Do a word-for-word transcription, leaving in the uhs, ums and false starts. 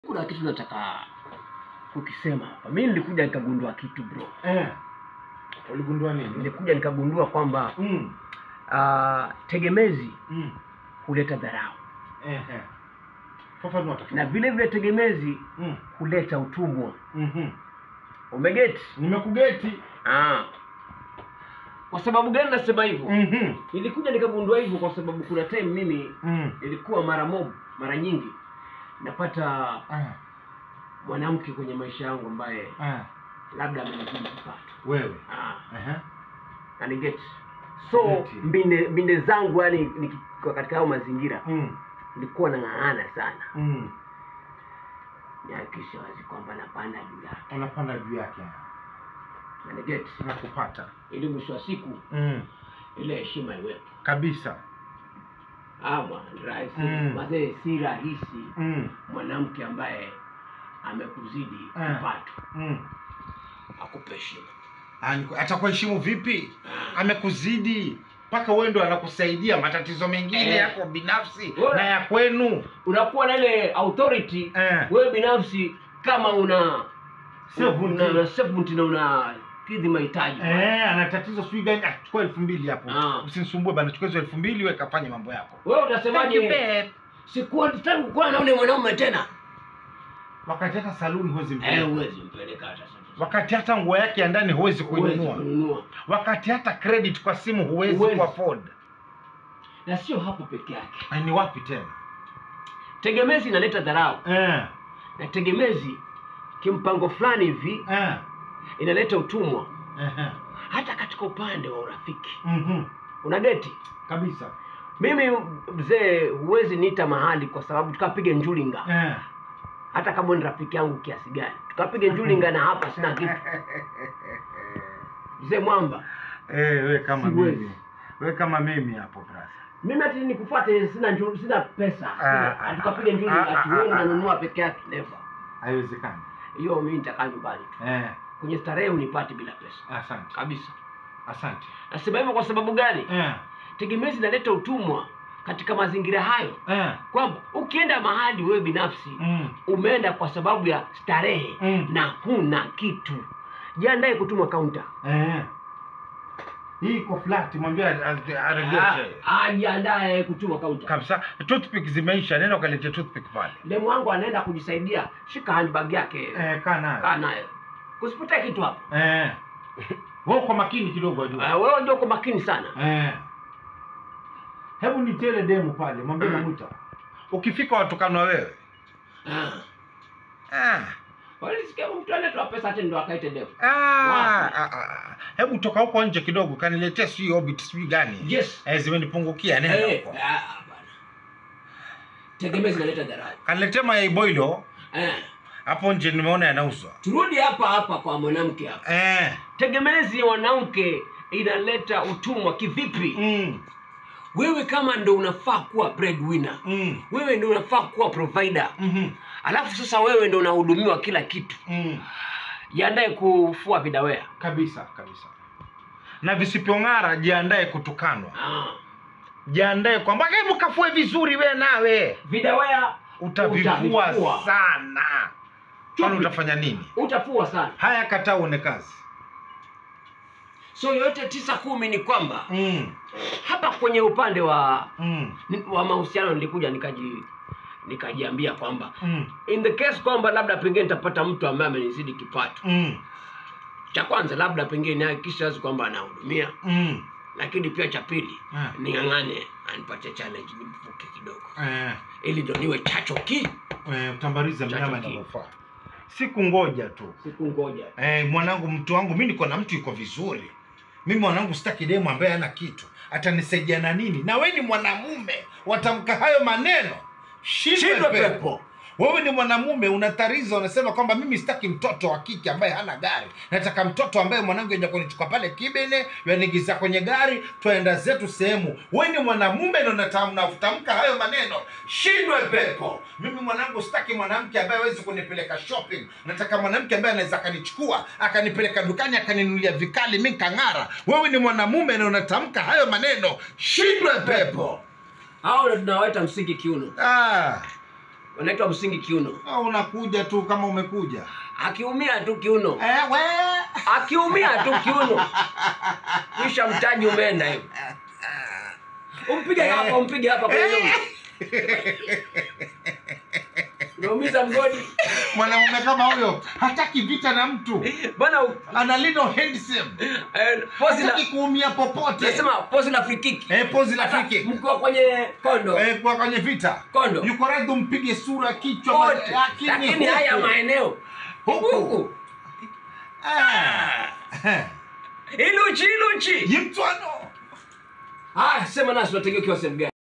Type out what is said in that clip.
Kuna kitu nataka kukisema hapa. Mimi nilikuja nikagundua kitu bro. Eh. Uligundua nini? Nilikuja nikagundua kwamba mm. uh, tegemezi mm. huleta dharau. Eh eh. Fafanua tafadhali. Na vile vile tegemezi mm. huleta utumwa. Mhm. Umegeti? Nimekugeti. Ah. Kwa sababu gani nasema hivyo? Mhm. Nilikuja nikagundua hivyo kwa sababu kuna time mimi mm. ilikuwa mara mob, mara nyingi napata ah. mwanamke kwenye maisha yangu ambaye ah. labda amenizidi kipato. Wewe. Ah. Aha. And get. So Geti. mbinde mbinde zangu yani nikikuwa katika hayo mazingira mm. nilikuwa nang'ang'ana sana. Mm. Nihakikisha wazi kwamba napanda juu yake. Unapanda juu yake. And get. Na kupata. Ili mwisho wa siku mm. ile heshima iwepo. Kabisa. Ama rahisi, mm. mazee si rahisi mm. mwanamke ambaye amekuzidi eh. kipato mm. akupe heshima. Atakuheshimu vipi? Amekuzidi mpaka wewe ndo anakusaidia matatizo mengine eh. yako binafsi Wala. na ya kwenu. Unakuwa na ile authority eh. wewe binafsi kama una seventy una seventy na una kidhi mahitaji. Eh, ana tatizo sijui gani, achukua elfu mbili hapo. Ah. Usinisumbue bana, chukua hizo elfu mbili wewe kafanye mambo yako. Wewe utasemaje? Sikuwa nataka kuwa na yule mwanaume tena. Wakati hata saluni huwezi mpeleka. Eh, huwezi mpeleka hata sasa. Wakati hata nguo yake ya ndani huwezi kuinunua. Wakati hata credit kwa simu huwezi ku afford. Na sio hapo peke yake. Na ni wapi tena? Tegemezi inaleta dharau. Eh. Na tegemezi kimpango fulani hivi eh. inaleta utumwa. Eh. Hata katika upande wa urafiki. Mhm. Unageti? Kabisa. Mimi mzee huwezi niita mahali kwa sababu tukapige njulinga. Eh. Hata kama ni rafiki yangu kiasi gani. Tukapige njulinga na hapa sina kitu. Mzee mwamba. Eh, wewe kama siwezi. Mimi. Wewe kama mimi hapo brother. Mimi ati nikufuate sina njuli, sina pesa. Sina, tukapige njulinga ati wewe unanunua peke yake never. Haiwezekani. Hiyo mimi nitakaa nyumbani tu. Eh. Kwenye starehe unipate bila pesa. Asante. Kabisa. Asante. Nasema hivyo kwa sababu gani? Eh. Tegemezi inaleta utumwa katika mazingira hayo. Eh. Kwamba ukienda mahali wewe binafsi mm. umeenda kwa sababu ya starehe mm. na huna kitu. Jiandae kutumwa counter. Eh. Hii iko flat, mwambie aregeshe. Ah, jiandae kutumwa counter. Kabisa. Toothpick zimeisha, nenda ukalete toothpick pale. Demu wangu anaenda kujisaidia, shika handbag yake. Eh, kaa nayo. Kaa nayo. Usipotee kitu hapo. Eh. Wewe uko makini kidogo ajua. Eh, wewe ndio uko makini sana. Eh. Hebu nitele demu pale, mwambie mm. namuita. Ukifika watukanwa wewe. Ah. Ah. Walisikia mtu anatoa pesa ati ndo akaite demu. Ah, ah, ah. Hebu toka huko nje kidogo kaniletea sio orbit sio gani. Yes. Eh, zimenipungukia nenda hey, huko. Ah, bana. Tegemezi naleta dharau. Kaniletea mayai boilo. Eh. Hapo nje nimeona yanauzwa. Turudi hapa hapa kwa mwanamke hapa. Eh. Tegemezi ya mwanamke inaleta utumwa kivipi? Mm. Wewe kama ndo unafaa kuwa breadwinner. Mm. Wewe ndo unafaa kuwa provider. Mhm. Alafu sasa wewe ndo unahudumiwa kila kitu. Mm. Jiandae kufua vidawea. Kabisa, kabisa. Na visipong'ara jiandae kutukanwa. Ah. Jiandae kwamba hebu kafue vizuri we nawe. Vidawea utavifua, utavifua sana. Kwani utafanya nini? Utafua sana. Haya kataa uone kazi. So yote tisa kumi ni kwamba mm. hapa kwenye upande wa mm. wa mahusiano nilikuja nikaji nikajiambia kwamba mm. in the case kwamba labda pengine nitapata mtu ambaye amenizidi kipato. Mm. Cha kwanza labda pengine hakikisha wazi kwamba anahudumia. Mm. Lakini pia cha pili yeah. ning'ang'ane anipatie challenge nimfuke kidogo. Eh. Ili ndio niwe chacho ki. Eh, utambariza mnyama inafaa. Siku ngoja tu. Siku ngoja. Eh, mwanangu mtu wangu mimi niko na mtu yuko vizuri. Mimi mwanangu sitaki demu ambaye hana kitu. Atanisaidia na nini? Na wewe ni mwanamume, watamka hayo maneno. Shindwe pepo. Wewe ni mwanamume unatariza unasema kwamba mimi sitaki mtoto wa kike ambaye hana gari. Nataka mtoto ambaye mwanangu aje kunichukua pale Kibene, yanigiza kwenye gari, tuenda zetu sehemu. Wewe ni mwanamume na unatamka hayo maneno. Shindwe pepo. Mimi mwanangu sitaki mwanamke ambaye hawezi kunipeleka shopping. Nataka mwanamke ambaye anaweza kanichukua, akanipeleka dukani, akaninunulia vikali mimi kang'ara. Wewe ni mwanamume na unatamka hayo maneno. Shindwe pepo. Hao ndio tunawaita msiki kiuno. Ah. Wanaitwa msingi kiuno. Ah, unakuja tu kama umekuja. Akiumia tu kiuno. Eh we. Akiumia tu kiuno. Kisha mtaji umeenda hiyo. Umpige hapa, umpige hapa kwa hiyo. Unaumiza mgodi. Mwanamume kama huyo hataki vita na mtu. Bwana ana little handsome. Eh, pozi hataki kuumia popote. Nasema pozi la free kick. Eh, pozi la free kick. Mko kwenye kondo. Eh, kwa kwenye vita. Kondo. Yuko radhi mpige sura kichwa lakini, lakini haya maeneo huku. Ah. Iluchi iluchi. Yimtwano. Ah, sema nasi unategea kiwa sehemu gani?